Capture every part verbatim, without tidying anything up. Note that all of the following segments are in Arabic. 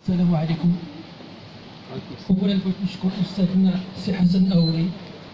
السلام عليكم. أولا بغيت نشكر أستاذنا سي حسن أوري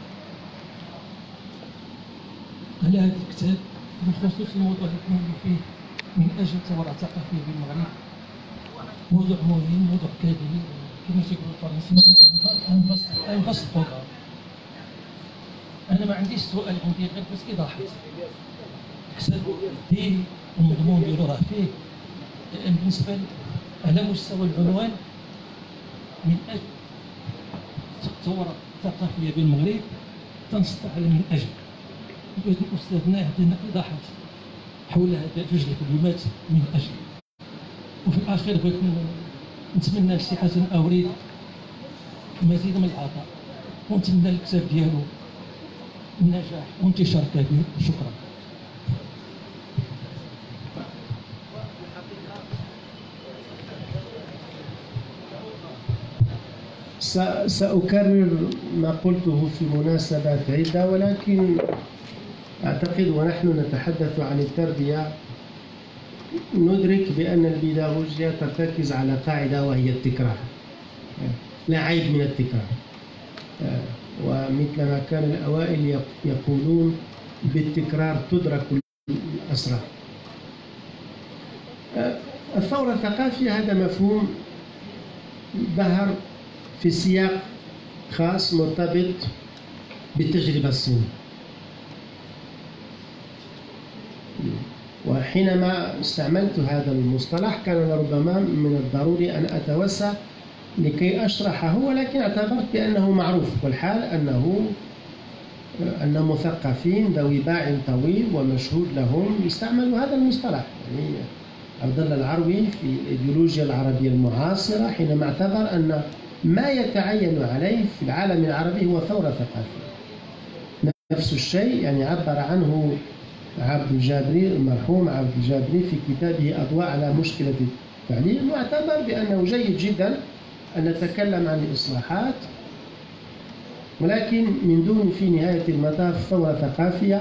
على هذا الكتاب بخصوص الموضوع اللي كنولي فيه من أجل الثورة الثقافية بالمغرب. موضوع مهم، موضوع كبير، كما تيقولوا الفرنسيين انفاست بروغرام. أنا ما عنديش سؤال، عندي غير بس إيضاحات. الكتاب ديالي المضمون ديالو راه فيه بالنسبة على مستوى العنوان من أجل الثورة الثقافية بالمغرب تنسطع من أجل. بغيت أستاذنا يعطينا إيضاحات حول هذا جوج الكلمات من أجل. وفي الأخير بغيت نتمنى للسي حسن أوريد مزيد من العطاء، ونتمنى الكتاب ديالو النجاح وانتشار كبير. شكرا. سأكرر ما قلته في مناسبات عدة، ولكن أعتقد ونحن نتحدث عن التربية ندرك بأن البيداغوجيا ترتكز على قاعدة وهي التكرار، لا عيب من التكرار. ومثلما كان الأوائل يقولون بالتكرار تدرك الأسرار. الثورة الثقافية هذا مفهوم ظهر في سياق خاص مرتبط بالتجربة الصينية، وحينما استعملت هذا المصطلح كان ربما من الضروري أن أتوسع لكي أشرحه، ولكن اعتبرت بأنه معروف، والحال أنه أن مثقفين ذوي باع طويل ومشهود لهم استعملوا هذا المصطلح. يعني عبد الله العروي في الإيديولوجيا العربية المعاصرة حينما اعتبر أن ما يتعين عليه في العالم العربي هو ثورة ثقافية. نفس الشيء يعني عبر عنه عبد الجابري المرحوم عبد الجابري في كتابه أضواء على مشكلة التعليم، واعتبر بأنه جيد جدا أن نتكلم عن الإصلاحات، ولكن من دون في نهاية المطاف ثورة ثقافية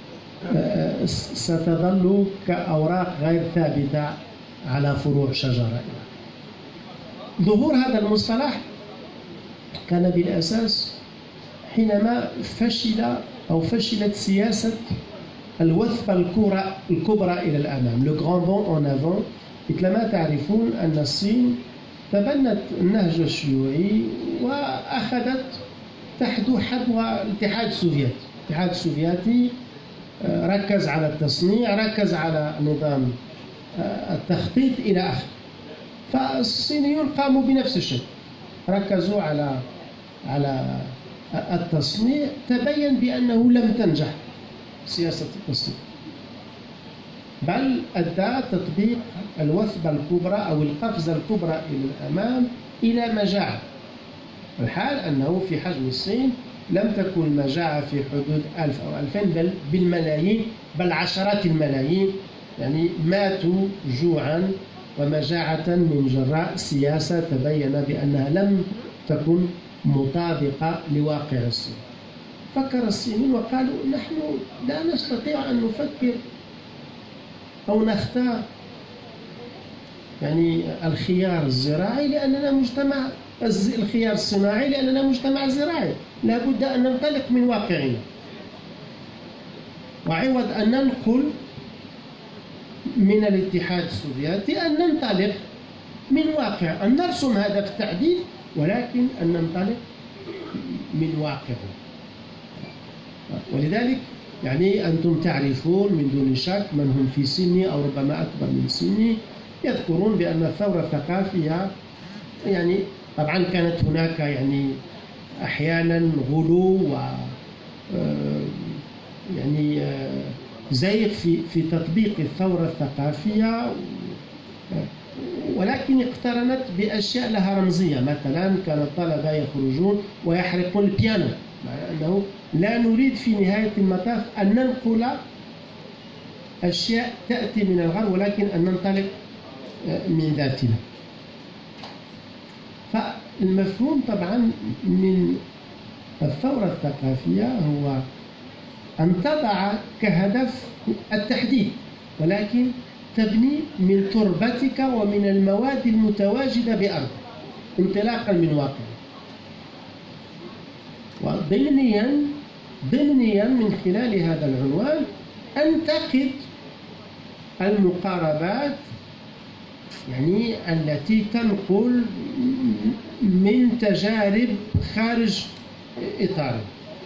ستظل كأوراق غير ثابتة على فروع شجرة. ظهور هذا المصطلح كان بالأساس حينما فشل أو فشلت سياسة الوثبة الكبرى إلى الأمام، لو غران بون أون أفون. مثلما تعرفون أن الصين تبنت النهج الشيوعي وأخذت تحدو حدو الاتحاد السوفيتي. الاتحاد السوفيتي ركز على التصنيع، ركز على نظام التخطيط إلى آخره. فالصينيون قاموا بنفس الشيء، ركزوا على على التصنيع. تبين بأنه لم تنجح سياسة التصنيع، بل أدى تطبيق الوثبة الكبرى أو القفزة الكبرى إلى الأمام إلى مجاعة. الحال أنه في حجم الصين لم تكن المجاعة في حدود ألف أو ألفين، بل بالملايين، بل عشرات الملايين يعني ماتوا جوعا ومجاعة من جراء سياسة تبين بأنها لم تكن مطابقة لواقع الصين. فكر الصينيون وقالوا نحن لا نستطيع أن نفكر أو نختار يعني الخيار الزراعي لأننا مجتمع الخيار الصناعي لأننا مجتمع زراعي، لا بد أن ننطلق من واقعنا، وعوض أن ننقل من الاتحاد السوفيتي أن ننطلق من واقع، أن نرسم هدف التعديل، ولكن أن ننطلق من واقعنا. ولذلك يعني أنتم تعرفون من دون شك من هم في سني أو ربما أكبر من سني يذكرون بأن الثورة الثقافية يعني طبعا كانت هناك يعني أحيانا غلو و يعني زيغ في في تطبيق الثورة الثقافية، ولكن اقترنت بأشياء لها رمزية. مثلا كان الطلبة يخرجون ويحرقون البيانو، مع أنه لا نريد في نهاية المطاف أن ننقل أشياء تأتي من الغرب، ولكن أن ننطلق من ذاتنا. فالمفهوم طبعا من الثورة الثقافية هو أن تضع كهدف التحديث، ولكن تبني من تربتك ومن المواد المتواجدة بأرضك انطلاقا من واقعك. وضمنيا ضمنيا من خلال هذا العنوان أنتقد المقاربات يعني التي تنقل من تجارب خارج إطاره.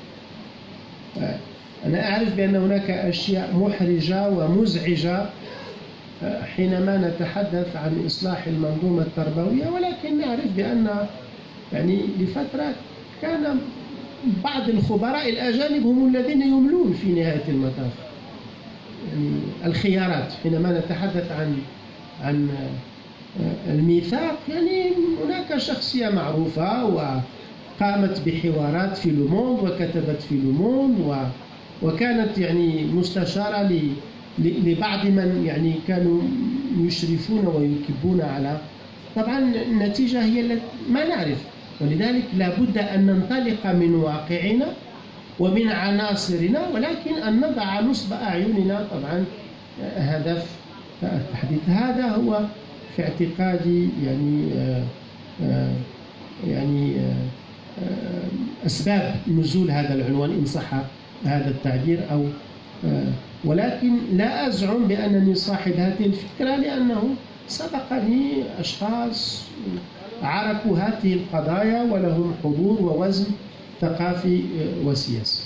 أنا أعرف بأن هناك أشياء محرجة ومزعجة حينما نتحدث عن إصلاح المنظومة التربوية، ولكن نعرف بأن يعني لفترة كان بعض الخبراء الأجانب هم الذين يملون في نهاية المطاف يعني الخيارات. حينما نتحدث عن عن الميثاق يعني هناك شخصية معروفة وقامت بحوارات في لوموند وكتبت في لوموند وكانت يعني مستشارة لبعض من يعني كانوا يشرفون ويكبون على. طبعا النتيجة هي التي ما نعرف، ولذلك لا بد أن ننطلق من واقعنا ومن عناصرنا، ولكن أن نضع نصب أعيننا طبعا هدف التحديث. هذا هو في اعتقادي يعني آآ آآ يعني آآ أسباب نزول هذا العنوان إن صح هذا التعبير، أو ولكن لا أزعم بأنني صاحب هذه الفكرة، لأنه سبقني أشخاص عرفوا هذه القضايا ولهم حضور ووزن ثقافي وسياسي.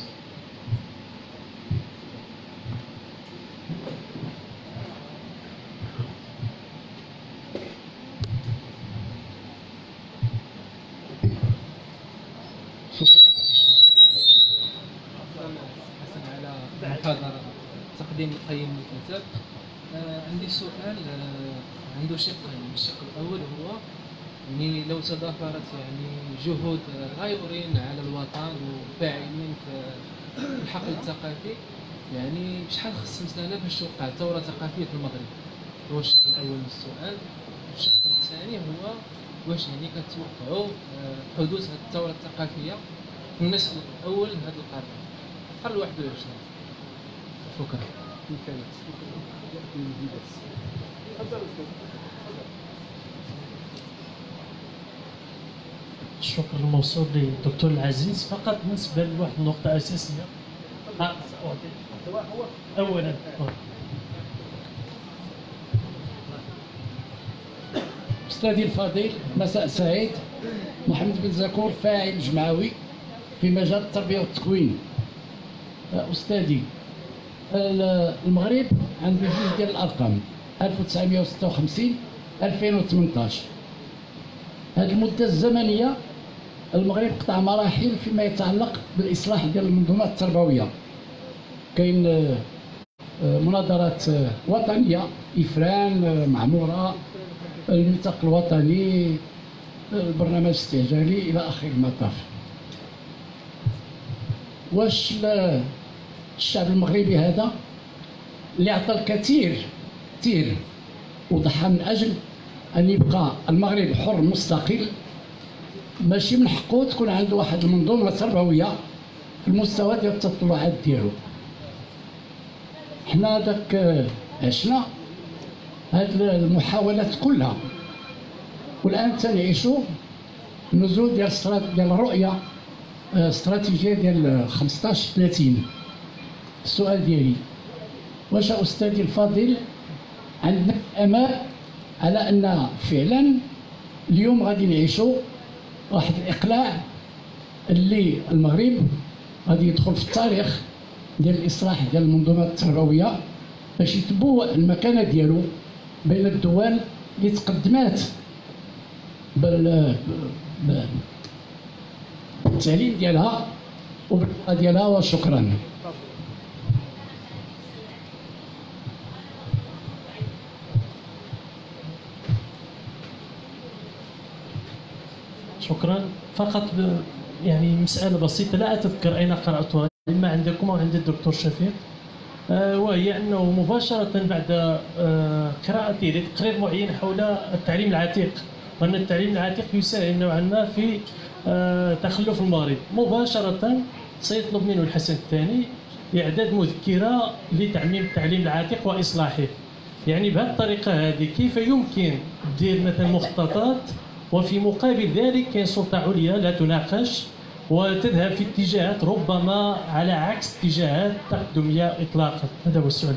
محاضرة تقديم القيم للكتاب. آه عندي سؤال آه عنده شقين. الشق الأول هو يعني لو تضافرت يعني جهود غيورين على الوطن وفاعلين في الحقل الثقافي، يعني شحال خص سنة باش توقع ثورة ثقافية في المغرب؟ هو الشق الأول من السؤال. الشق الثاني هو واش يعني كتوقعوا آه حدوث هذه الثورة الثقافية في النصف الأول من هذا القرن، القرن الواحد والعشرين؟ شكرا. الشكر الموصول للدكتور العزيز. فقط بالنسبة لواحد النقطة أساسية أولا، أستاذي الفضيل مساء سعيد. محمد بن زكور فاعل جمعوي في مجال التربية والتكوين. أستاذي المغرب عنده جوج ديال الأرقام ألف وتسعمائة وستة وخمسين ألفين وثمانية عشر. هذه المدة الزمنية المغرب قطع مراحل فيما يتعلق بالإصلاح ديال المنظومات التربوية. كاين مناظرات وطنية، إفران، معمورة، الميثاق الوطني، البرنامج الاستعجالي إلى آخر المطاف. واش الشعب المغربي هذا اللي عطى الكثير كثير وضحى من أجل أن يبقى المغرب حر مستقل، ماشي من حقه تكون عنده واحد المنظومة تربوية في المستوى ديال التطلعات ديالو. حنا داك عشنا هاد المحاولات كلها، والآن تنعيشوا النزول ديال ديال الرؤية استراتيجية ديال خمسطاش ثلاثين. السؤال ديالي واش أستاذي الفاضل عندنا أمل على أن فعلا اليوم غادي نعيشوا واحد الإقلاع اللي المغرب غادي يدخل في التاريخ ديال الإصلاح ديال المنظومات التربوية باش يتبوأ المكانة ديالو بين الدول اللي تقدمات بال بالتعليم ديالها وباللغة ديالها؟ وشكرا. شكرا. فقط يعني مسألة بسيطة لا أتذكر أين قرأتها، إما عندكم أو عند الدكتور شفيق، آه وهي أنه مباشرة بعد آه قراءتي لتقرير معين حول التعليم العتيق، وأن التعليم العتيق يساهم نوعا ما في آه تخلف المغرب، مباشرة سيطلب منه الحسن الثاني إعداد مذكرة لتعميم التعليم العتيق وإصلاحه. يعني بهذه الطريقة هذه كيف يمكن دير مثلا مخططات وفي مقابل ذلك كاين سلطة عليا لا تناقش وتذهب في اتجاهات ربما على عكس اتجاهات تقدمية إطلاقا؟ هذا هو السؤال.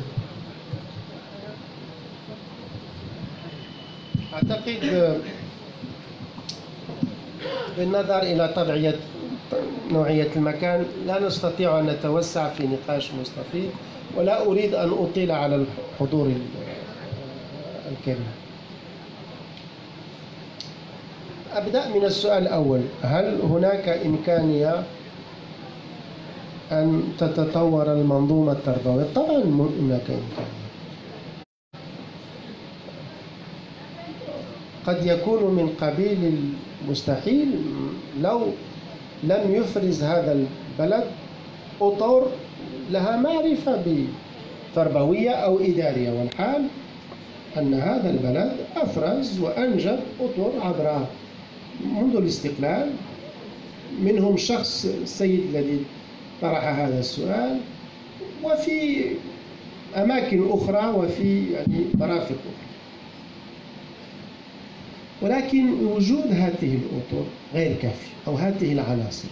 أعتقد بالنظر إلى طبيعة نوعية المكان لا نستطيع أن نتوسع في نقاش مستفيض، ولا أريد أن أطيل على الحضور الكريم. أبدأ من السؤال الأول: هل هناك إمكانية أن تتطور المنظومة التربوية؟ طبعا هناك إمكانية. قد يكون من قبيل المستحيل لو لم يفرز هذا البلد أطر لها معرفة بتربوية أو إدارية، والحال أن هذا البلد أفرز وأنجب أطر عبر منذ الاستقلال، منهم شخص السيد الذي طرح هذا السؤال، وفي أماكن أخرى وفي يعني مرافق أخرى. ولكن وجود هذه الأطر غير كافي، أو هذه العناصر.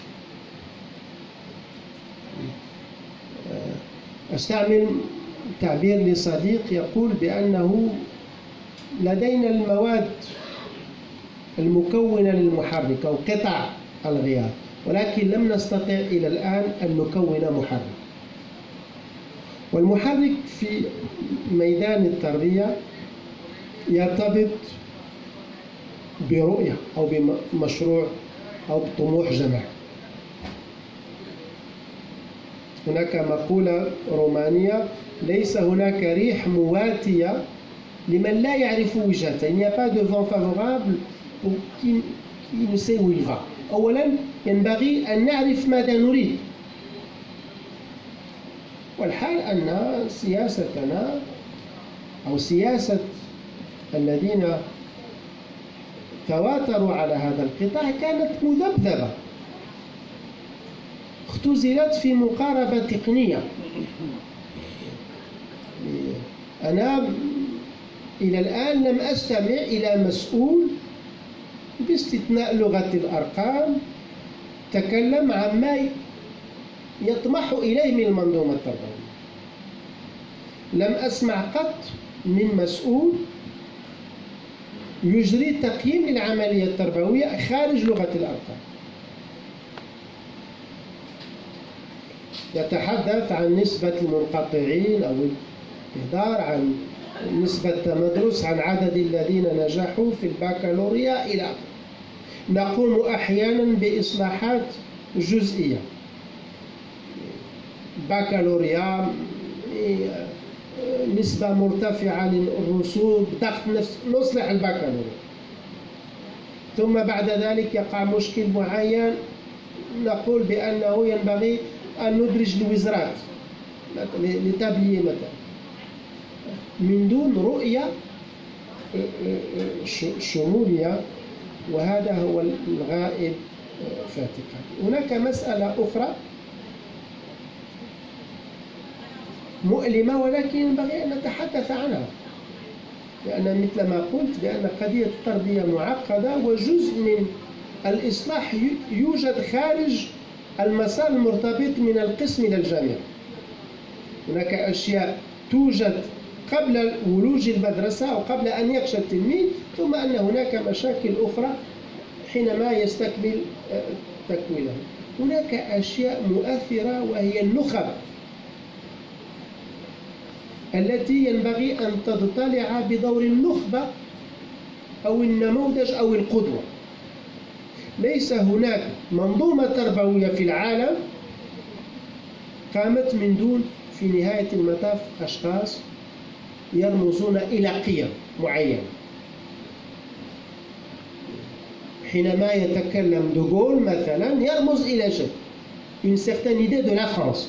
أستعمل تعبير لصديق يقول بأنه لدينا المواد المكونة للمحرك أو قطع الغيار، ولكن لم نستطع إلى الآن أن نكون محرك. والمحرك في ميدان التربية يرتبط برؤية أو بمشروع أو بطموح جماعي. هناك مقولة رومانية: ليس هناك ريح مواتية لمن لا يعرف وجهته. Il n'y a pas de vent favorable pour qui ne sait où il va. أولا ينبغي أن نعرف ماذا نريد، والحال أن سياستنا أو سياسة الذين تواتروا على هذا القطاع كانت مذبذبة، اختزلت في مقاربة تقنية. أنا إلى الآن لم أستمع إلى مسؤول باستثناء لغة الأرقام تكلم عما يطمح إليه من المنظومة التربوية. لم أسمع قط من مسؤول يجري تقييم للعملية التربوية خارج لغة الأرقام. يتحدث عن نسبة المنقطعين أو الإهدار، عن نسبة التمدرس، عن عدد الذين نجحوا في البكالوريا إلى آخره. نقوم أحيانا بإصلاحات جزئية، بكالوريا نسبة مرتفعة للرسوب، ضغط نفس، نصلح البكالوريا، ثم بعد ذلك يقع مشكل معين نقول بأنه ينبغي أن ندرج الوزارات لتبليه مثلا، من دون رؤية شمولية، وهذا هو الغائب فاتقا. هناك مسألة أخرى مؤلمة ولكن ينبغي أن نتحدث عنها، لأن مثل ما قلت بأن قضية التربية معقدة، وجزء من الإصلاح يوجد خارج المسار المرتبط من القسم إلى الجامعة. هناك أشياء توجد قبل ولوج المدرسة أو قبل أن يخشى التلميذ، ثم أن هناك مشاكل أخرى حينما يستكمل تكوينه. هناك أشياء مؤثرة وهي النخب التي ينبغي أن تضطلع بدور النخبة أو النموذج أو القدوة. ليس هناك منظومة تربوية في العالم قامت من دون في نهاية المطاف أشخاص يرمزون إلى قيم معينة. حينما يتكلم دوغول مثلا يرمز إلى شيء، une certaine idée de la France.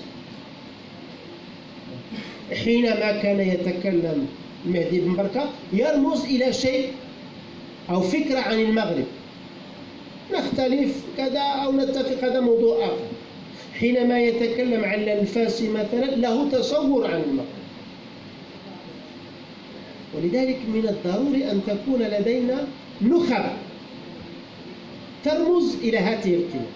حينما كان يتكلم مهدي بن بركة يرمز إلى شيء أو فكرة عن المغرب، نختلف كذا أو نتفق، هذا موضوع آخر. حينما يتكلم عن الفاسي مثلا له تصور عن المغرب. ولذلك من الضروري أن تكون لدينا نخب ترمز إلى هذه القيم.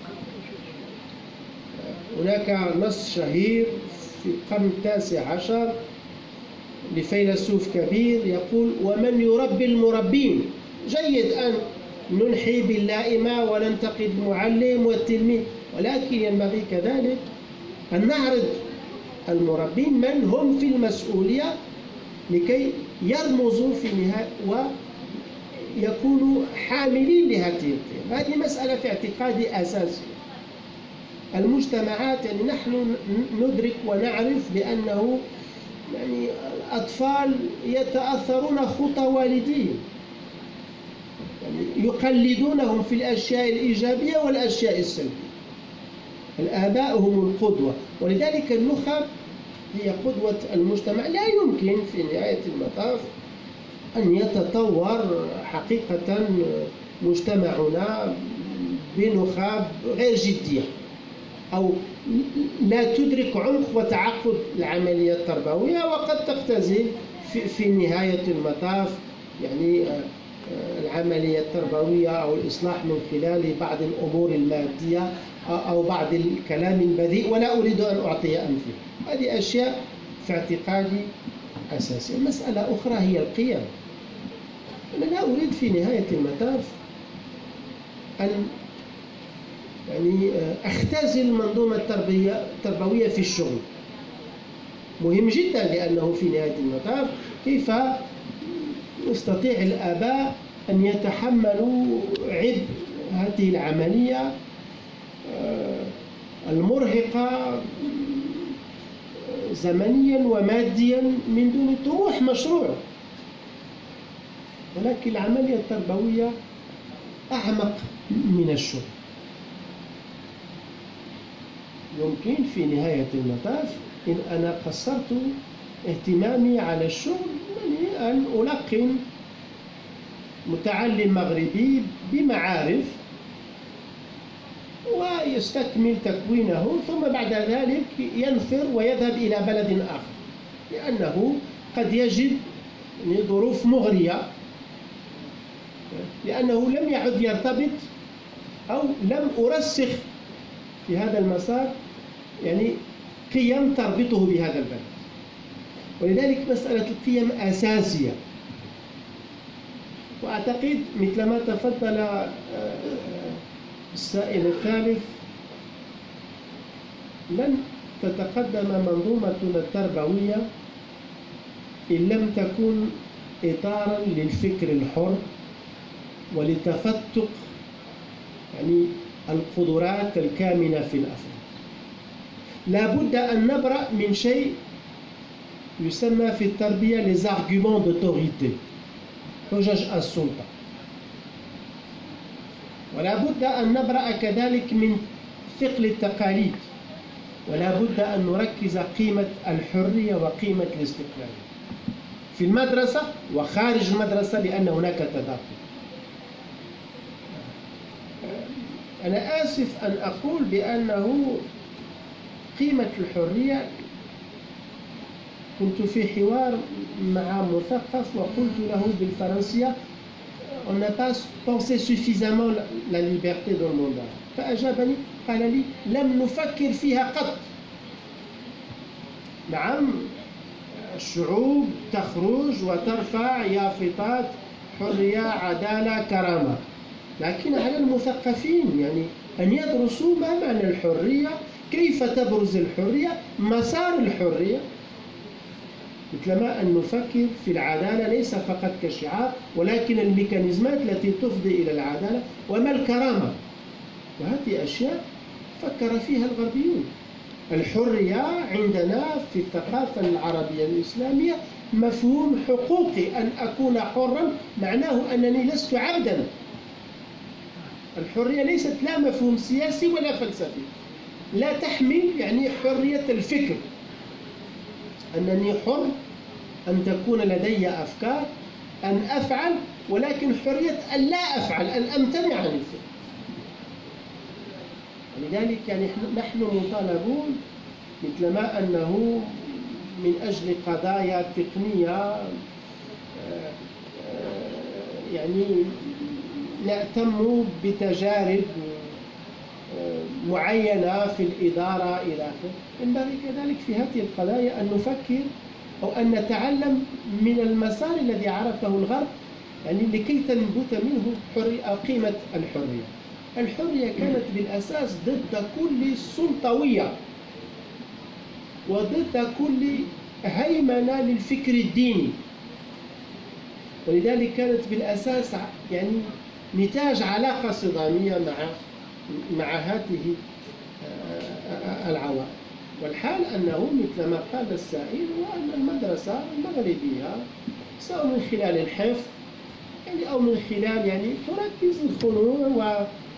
هناك نص شهير في القرن التاسع عشر لفيلسوف كبير يقول: ومن يربي المربين. جيد أن ننحي باللائمة وننتقد المعلم والتلميذ، ولكن ينبغي كذلك أن نعرض المربين من هم في المسؤولية لكي يرمزوا في النهاية ويكونوا حاملين لهذه القيم. هذه مسألة في اعتقادي أساسية. المجتمعات، يعني نحن ندرك ونعرف بأنه يعني الأطفال يتأثرون خطى والديهم، يعني يقلدونهم في الأشياء الإيجابية والأشياء السلبية. الآباء هم القدوة، ولذلك النخب هي قدوة المجتمع. لا يمكن في نهاية المطاف أن يتطور حقيقة مجتمعنا بنخب غير جدية أو لا تدرك عمق وتعقد العملية التربوية، وقد تختزل في, في نهاية المطاف يعني العملية التربوية أو الإصلاح من خلال بعض الأمور المادية أو بعض الكلام البذيء، ولا أريد أن أعطي أمثلة. هذه أشياء في اعتقادي أساسية. مسألة أخرى هي القيم. أنا لا أريد في نهاية المطاف أن يعني أختزل المنظومة التربية التربوية في الشغل. مهم جدا، لأنه في نهاية المطاف كيف يستطيع الآباء أن يتحملوا عبء هذه العملية المرهقة زمنيا وماديا من دون طموح مشروع. ولكن العملية التربوية أعمق من الشغل. يمكن في نهاية المطاف إن أنا قصرت اهتمامي على الشغل يعني أن ألقن متعلم مغربي بمعارف ويستكمل تكوينه، ثم بعد ذلك ينفر ويذهب إلى بلد آخر، لأنه قد يجد ظروف مغرية، لأنه لم يعد يرتبط أو لم أرسخ في هذا المسار يعني قيم تربطه بهذا البلد. ولذلك مسألة القيم أساسية. وأعتقد مثلما تفضل السائل الثالث، لن تتقدم منظومتنا التربوية إن لم تكن إطارا للفكر الحر ولتفتق يعني القدرات الكامنة في الأفراد. لا بد أن نبرأ من شيء يسمى في التربية les arguments d'autorité، حجج السلطة. ولا بد أن نبرأ كذلك من ثقل التقاليد، ولا بد أن نركز قيمة الحرية وقيمة الاستقلال في المدرسة وخارج المدرسة، لأن هناك تداخل. أنا آسف أن أقول بأنه قيمة الحرية، كنت في حوار مع مثقف وقلت له بالفرنسية on n'a pas pensé suffisamment la liberté dans le monde. فأجابني قال لي لم نفكر فيها قط. نعم، الشعوب تخرج وترفع يافطات حرية عدالة كرامة، لكن على المثقفين يعني أن يدرسوا ما معنى الحرية، كيف تبرز الحرية، مسار الحرية، مثلما أن نفكر في العدالة ليس فقط كشعار، ولكن الميكانيزمات التي تفضي إلى العدالة، وما الكرامة. وهذه أشياء فكر فيها الغربيون. الحرية عندنا في الثقافة العربية الإسلامية مفهوم حقوقي، أن أكون حرا معناه أنني لست عبدا. الحرية ليست لا مفهوم سياسي ولا فلسفي، لا تحمل يعني حرية الفكر، أنني حر، أن تكون لدي أفكار، أن أفعل، ولكن حرية أن لا أفعل، أن أمتنع عن الفعل. لذلك يعني نحن مطالبون مثلما أنه من أجل قضايا تقنية يعني نهتم بتجارب معينة في الإدارة إلى آخره. ينبغي كذلك في هذه القضايا أن نفكر أو أن نتعلم من المسار الذي عرفه الغرب، يعني لكي تنبت منه حرية أو قيمة الحرية. الحرية كانت بالأساس ضد كل سلطوية وضد كل هيمنة للفكر الديني، ولذلك كانت بالأساس يعني نتاج علاقة صدامية مع مع هذه العوائل. والحال أنه مثل ما قال السائل هو أن المدرسة المغربية سواء من خلال الحفظ يعني أو من خلال يعني تركز الفنون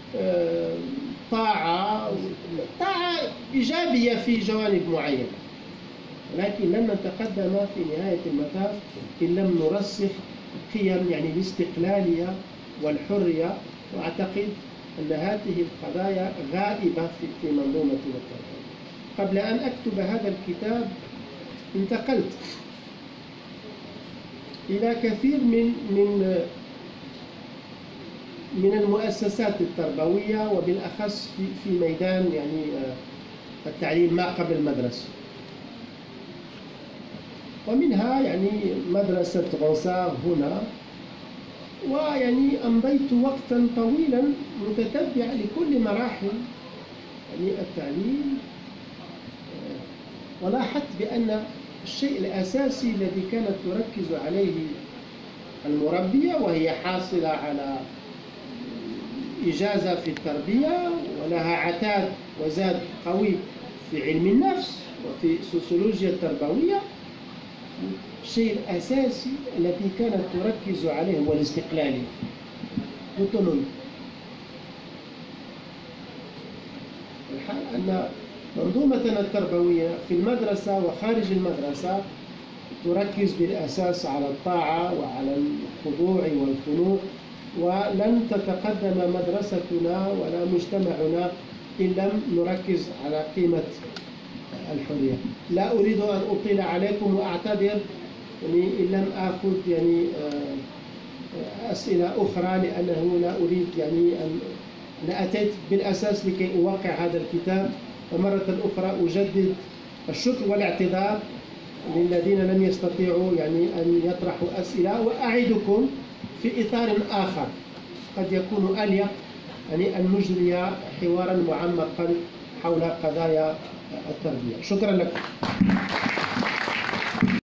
وطاعة طاعة إيجابية في جوانب معينة، ولكن لن نتقدم في نهاية المطاف إن لم نرسخ قيم يعني الاستقلالية والحرية. وأعتقد أن هذه القضايا غائبة في منظومة التربية. قبل أن أكتب هذا الكتاب انتقلت إلى كثير من من من المؤسسات التربوية، وبالأخص في في ميدان يعني التعليم ما قبل المدرسة، ومنها يعني مدرسة غنصار هنا. ويعني أمضيت وقتا طويلا متتبع لكل مراحل يعني التعليم، ولاحظت بأن الشيء الأساسي الذي كانت تركز عليه المربية، وهي حاصلة على إجازة في التربية ولها عتاد وزاد قوي في علم النفس وفي السوسيولوجيا التربوية، الشيء الأساسي الذي كانت تركز عليه هو الاستقلالية والأوتونومية. الحال أن منظومتنا التربوية في المدرسة وخارج المدرسة تركز بالأساس على الطاعة وعلى الخضوع والخنوع، ولن تتقدم مدرستنا ولا مجتمعنا إن لم نركز على قيمة الحرية. لا أريد أن أطيل عليكم وأعتذر يعني إن لم آخذ يعني أسئلة أخرى، لأنه لا أريد يعني أن أنا أتيت بالأساس لكي أوقع هذا الكتاب. ومرة أخرى أجدد الشكر والاعتذار للذين لم يستطيعوا يعني أن يطرحوا أسئلة، وأعدكم في إطار آخر قد يكون أليق يعني أن نجري حوارا معمقا حول قضايا التربية. شكرا لكم.